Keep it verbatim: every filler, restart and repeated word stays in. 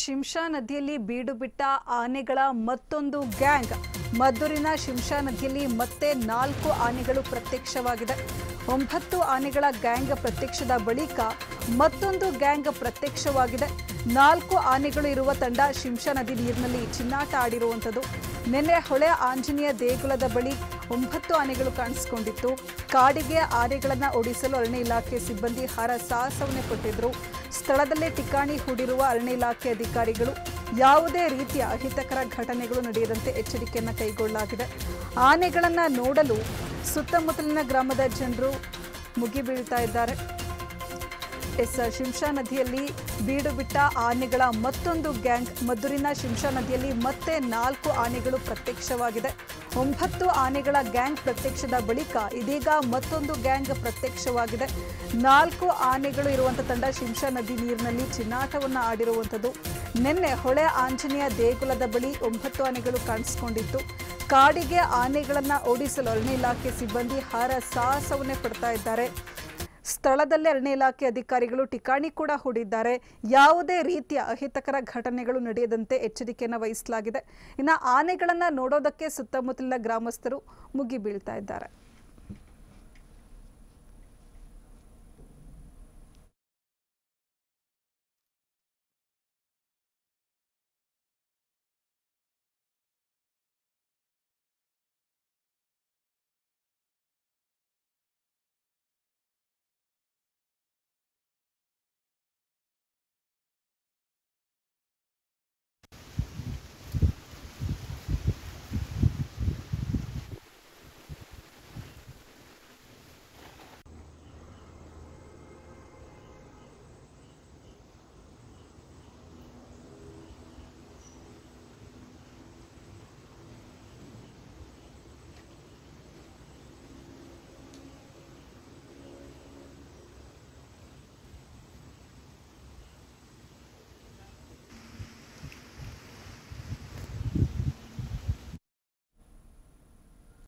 ಶಿಂಷಾ ನದಿಯಲ್ಲಿ ಬೀಡು ಬಿಟ್ಟ ಆನೆಗಳ ಮತ್ತೊಂದು ಗ್ಯಾಂಗ್. ಮದ್ದೂರಿನ ಶಿಂಷಾ ನದಿಯಲ್ಲಿ ಮತ್ತೆ ನಾಲ್ಕು ಆನೆಗಳು ಪ್ರತ್ಯಕ್ಷವಾಗಿದೆ. ಒಂಬತ್ತು ಆನೆಗಳ ಗ್ಯಾಂಗ್ ಪ್ರತ್ಯಕ್ಷದ ಬಳಿಕ ಮತ್ತೊಂದು ಗ್ಯಾಂಗ್ ಪ್ರತ್ಯಕ್ಷವಾಗಿದೆ. ನಾಲ್ಕು ಆನೆಗಳು ಇರುವ ತಂಡ ಶಿಂಷಾ ನದಿ ನೀರಿನಲ್ಲಿ ಚಿನ್ನಾಟ ಆಡಿರುವಂಥದ್ದು. ನಿನ್ನೆ ಹೊಳೆ ಆಂಜನೇಯ ದೇಗುಲದ ಬಳಿ ಒಂಬತ್ತು ಆನೆಗಳು ಕಾಣಿಸಿಕೊಂಡಿತ್ತು. ಕಾಡಿಗೆ ಆನೆಗಳನ್ನು ಓಡಿಸಲು ಅರಣ್ಯ ಇಲಾಖೆ ಸಿಬ್ಬಂದಿ ಹರ ಸಾಹಸವನ್ನೇ ಪಟ್ಟಿದ್ರು. ಸ್ಥಳದಲ್ಲೇ ಠಿಕಾಣಿ ಹೂಡಿರುವ ಅರಣ್ಯ ಇಲಾಖೆ ಅಧಿಕಾರಿಗಳು ಯಾವುದೇ ರೀತಿಯ ಅಹಿತಕರ ಘಟನೆಗಳು ನಡೆಯದಂತೆ ಎಚ್ಚರಿಕೆಯನ್ನು ಕೈಗೊಳ್ಳಲಾಗಿದೆ. ಆನೆಗಳನ್ನು ನೋಡಲು ಸುತ್ತಮುತ್ತಲಿನ ಗ್ರಾಮದ ಜನರು ಮುಗಿಬೀಳ್ತಾ ಇದ್ದಾರೆ. ಎಸ್ ಶಿಂಷಾ ನದಿಯಲ್ಲಿ ಬೀಡು ಬಿಟ್ಟ ಆನೆಗಳ ಮತ್ತೊಂದು ಗ್ಯಾಂಗ್. ಮದ್ದೂರಿನ ಶಿಂಷಾ ನದಿಯಲ್ಲಿ ಮತ್ತೆ ನಾಲ್ಕು ಆನೆಗಳು ಪ್ರತ್ಯಕ್ಷವಾಗಿದೆ. ಒಂಬತ್ತು ಆನೆಗಳ ಗ್ಯಾಂಗ್ ಪ್ರತ್ಯಕ್ಷದ ಬಳಿಕ ಇದೀಗ ಮತ್ತೊಂದು ಗ್ಯಾಂಗ್ ಪ್ರತ್ಯಕ್ಷವಾಗಿದೆ. ನಾಲ್ಕು ಆನೆಗಳು ಇರುವಂಥ ತಂಡ ಶಿಂಷಾ ನದಿ ನೀರಿನಲ್ಲಿ ಚಿನ್ನಾಟವನ್ನು ಆಡಿರುವಂಥದ್ದು. ನಿನ್ನೆ ಹೊಳೆ ಆಂಜನೇಯ ದೇಗುಲದ ಬಳಿ ಒಂಬತ್ತು ಆನೆಗಳು ಕಾಣಿಸಿಕೊಂಡಿತ್ತು. ಕಾಡಿಗೆ ಆನೆಗಳನ್ನು ಓಡಿಸಲು ಅರಣ್ಯ ಇಲಾಖೆ ಸಿಬ್ಬಂದಿ ಹರ ಸಾಹಸವನ್ನೇ ಪಡ್ತಾ ಇದ್ದಾರೆ. ಸ್ಥಳದಲ್ಲೇ ಅರಣ್ಯ ಇಲಾಖೆ ಅಧಿಕಾರಿಗಳು ಠಿಕಾಣಿ ಕೂಡ ಹೂಡಿದ್ದಾರೆ. ಯಾವುದೇ ರೀತಿಯ ಅಹಿತಕರ ಘಟನೆಗಳು ನಡೆಯದಂತೆ ಎಚ್ಚರಿಕೆಯನ್ನು ವಹಿಸಲಾಗಿದೆ. ಇನ್ನು ಆನೆಗಳನ್ನು ನೋಡೋದಕ್ಕೆ ಸುತ್ತಮುತ್ತಲಿನ ಗ್ರಾಮಸ್ಥರು ಮುಗಿ ಬೀಳ್ತಾ ಇದ್ದಾರೆ.